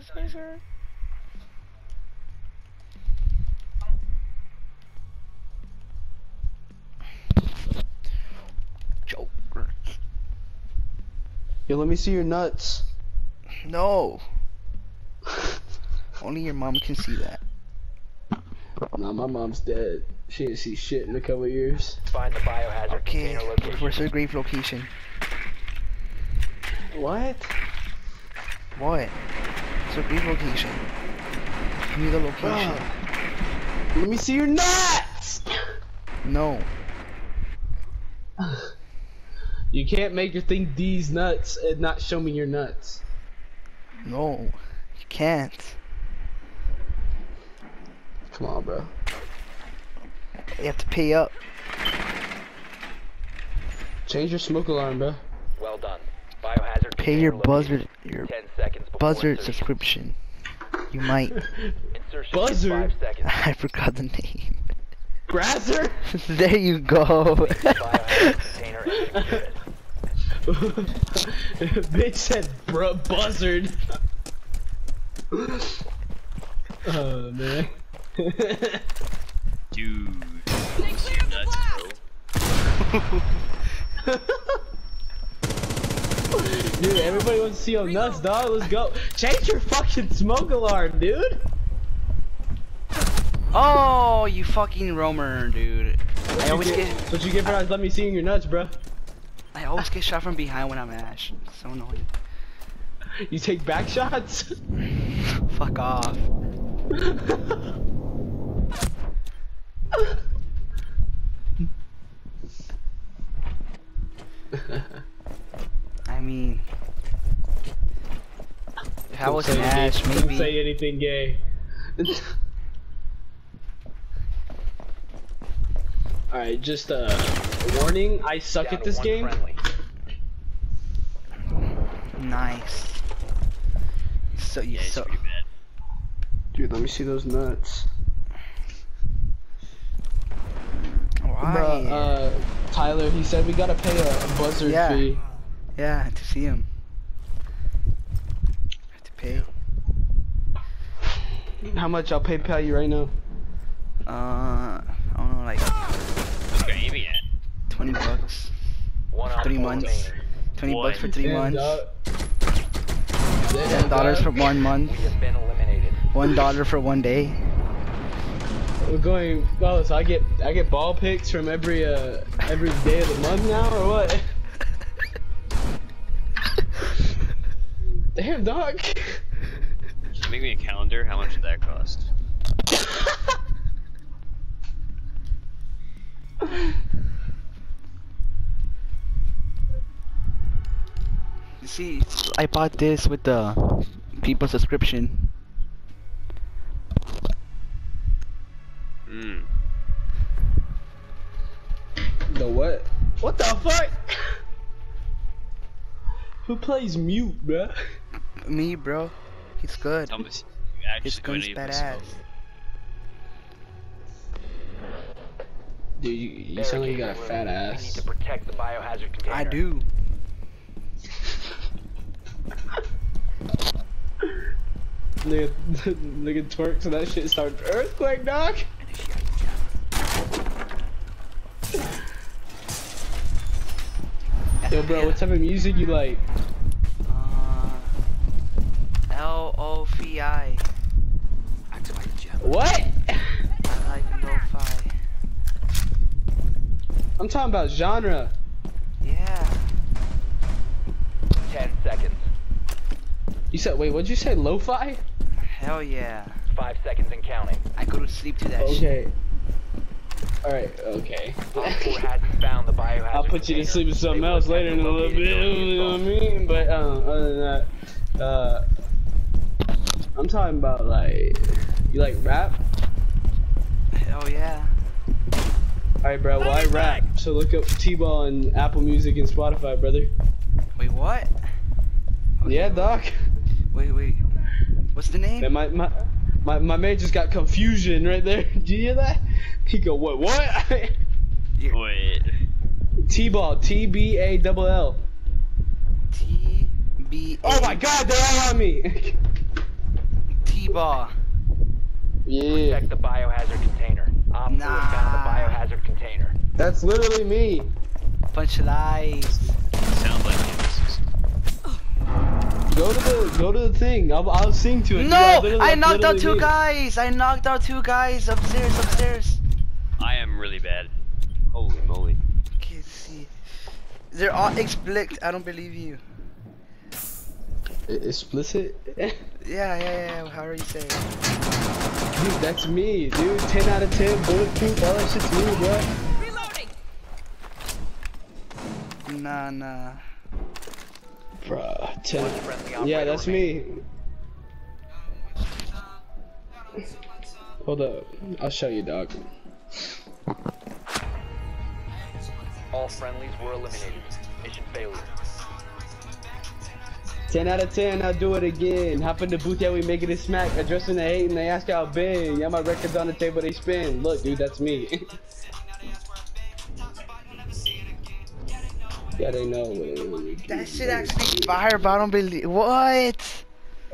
this guy's hurt. Joker. Yo, let me see your nuts. No. Only your mom can see that. Nah, my mom's dead. She didn't see shit in a couple years. Find the biohazard Okay, container location. where's the grave location? What? What? It's a grave location. Give me the location. Let me see your nuts! No. You can't make your thing D's nuts and not show me your nuts. No. You can't. Come on, bro. You have to pay up. Change your smoke alarm, bro. Well done. Biohazard Pay your container located. buzzard, your 10 seconds before buzzard insertion. subscription. You might. Insertion in Buzzard? 5 seconds. I forgot the name. Grasser? There you go. Biohazard container and secure it. Bitch said buzzard. Oh, man. Dude, nuts, bro. Dude, everybody wants to see your nuts, dog. Let's go. Change your fucking smoke alarm, dude. Oh, you fucking roamer, dude. I always get That's what you get for not letting me see your nuts, bro. I always get shot from behind when I'm Ash. It's so annoying. You take back shots? Fuck off. I mean, if I was an Ash, Don't maybe. say anything gay. Alright, just warning, I suck Down at to this one game. friendly. Nice. So you Yeah, it's so. pretty bad. Dude, let me see those nuts. Why? Bruh, Tyler, he said we gotta pay a buzzard Yeah. fee. Yeah, to see him. I have to pay. How much? I'll PayPal you right now. I don't know, like What are you aiming at? 20 bucks. One on 3 four months. remaining. 20 What? bucks for 3 Damn, months. dog. $10 for 1 month. We have been eliminated. $1 for 1 day. We're going. Oh, so I get ball picks from every day of the month now, or what? Damn, dog. Make me a calendar. How much did that cost? You see, I bought this with the people subscription. Hmm. The what? What the fuck? Who plays mute, bruh? Me, bro. He's good. Thomas, you His actually gun's couldn't even badass. smoke. Dude, you sound like you got a fat We need ass. to protect the biohazard container. I do. Look at twerk, so that shit starts earthquake, dog. Yo, bro, what type of music you like? L-O-F-I. What? I like lo-fi. I'm talking about genre. Yeah. 10 seconds. You said, wait, what'd you say? Lo-fi? Hell yeah. 5 seconds and counting. I go to sleep to that shit. Okay. Alright, okay. Op 4 hasn't found the biohazard I'll put you to container. sleep with something They else will later in attempt a to little locate bit, it during you the know what I assault. mean? But, other than that, I'm talking about, like, you like rap? Hell yeah. Alright, bro, well, I rap, so look up T-Ball on Apple Music and Spotify, brother. Wait, what? Okay, Yeah, doc. Wait. What's the name? And my man just got confusion right there. Did you hear that? He go, what? Wait. T-Ball, T-B-A-L-L. T-B-A. Oh my god, they're all on me! T-Ball. Yeah. Protect the biohazard container. Op 4 has found the biohazard container. That's literally me. Bunch of lies. Sounds like it. Go to the thing. I'll sing to it. No! Dude, I knocked out literally two me. guys! I knocked out two guys upstairs. I am really bad. Holy moly. Can't see. They're all explicit. I don't believe you. Explicit? Yeah. However you say it. Dude, that's me, dude. 10 out of 10, bulletproof, all that shit's me, bro. Nah. Bruh, 10. One friendly operator Yeah, that's remaining. me. Hold up, I'll show you, dog. All friendlies were eliminated. Mission failure. 10 out of 10, I'll do it again. Hop in the booth, yeah, we making it smack. Addressing the hate and they ask how I've been. Yeah, my records on the table, they spin. Look, dude, that's me. Yeah, they know what it is. That shit actually fire, but I don't believe. What?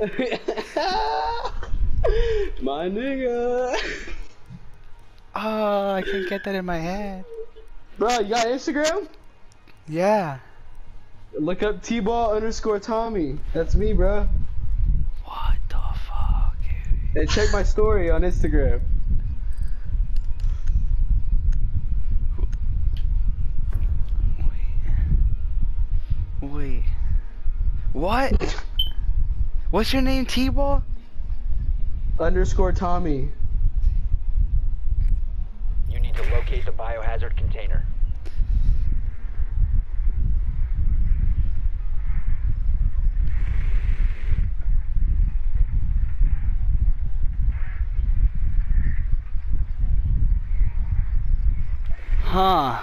My nigga. Oh, I can't get that in my head. Bro, you got Instagram? Yeah. Look up T-Ball_Tommy. That's me, bro. What the fuck? And check my story on Instagram. Wait. What? What's your name, T-Ball? _Tommy. You need to locate the biohazard container. Huh.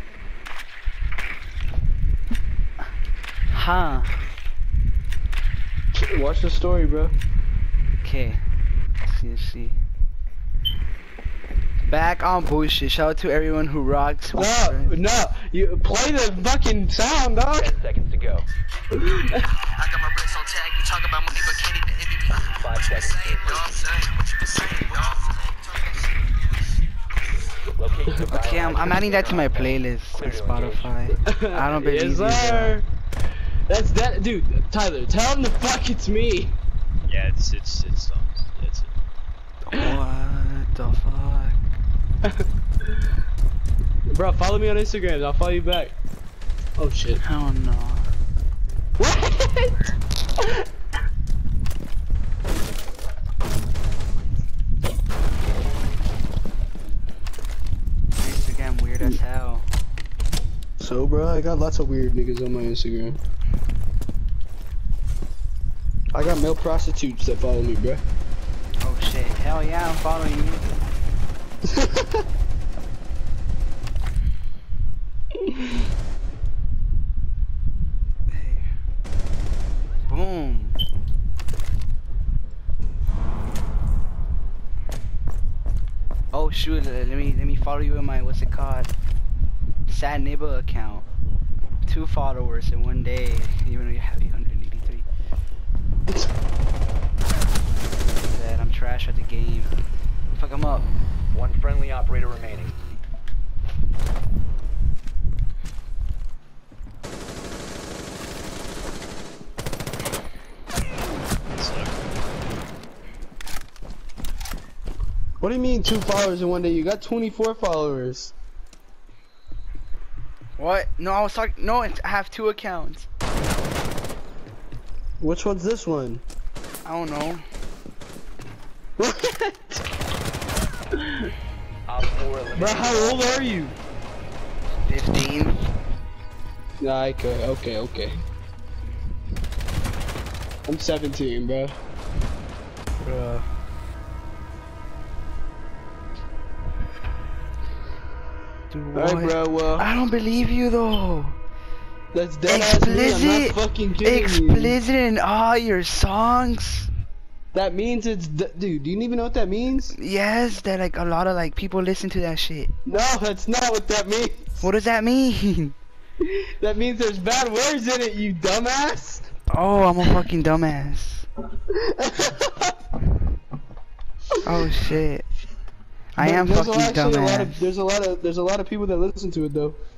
Watch the story, bro. Okay. Let's see. Back on bullshit. Shout out to everyone who rocks. No, you play the fucking sound, dog. 10 seconds to go. I got my wrist on tag. You talk about money, but can't even envy me. 5 seconds to What you been saying, dog? locate the Okay, I'm biohazard adding that to my container. playlist on Clear to engage. Spotify. I don't believe Yes, you, sir. That's that, dude. Tyler, tell him the fuck it's me. Yeah, it's It's it. What the fuck? Bro, follow me on Instagram. I'll follow you back. Oh shit. Hell no. What? Instagram weird as hell. So, bro, I got lots of weird niggas on my Instagram. I got male prostitutes that follow me, bro. Oh shit. Hell yeah, I'm following you. Hey. Boom. Oh shoot, let me follow you in my, what's it called? Sad neighbor account. 2 followers in one day, even though you have 883. That I'm trash at the game. Fuck 'em up. One friendly operator remaining. What do you mean 2 followers in one day? You got 24 followers. What? No, I was talking. No, I have 2 accounts. Which one's this one? I don't know. What? Op 4 eliminated. Bro, how old are you? 15. Nah, okay. I'm 17, bro. Bruh. Dude, Alright, what? bro, well, I don't believe you though. that's dead ass me. I'm not fucking kidding you. Explicit in all your songs. That means it's, dude, do you even know what that means? Yes, that like a lot of like people listen to that shit. No, that's not what that means. What does that mean? That means there's bad words in it, you dumbass. Oh, I'm a fucking dumbass. Oh shit. I But am there's fucking actually dumbass. there's a lot of people that listen to it though.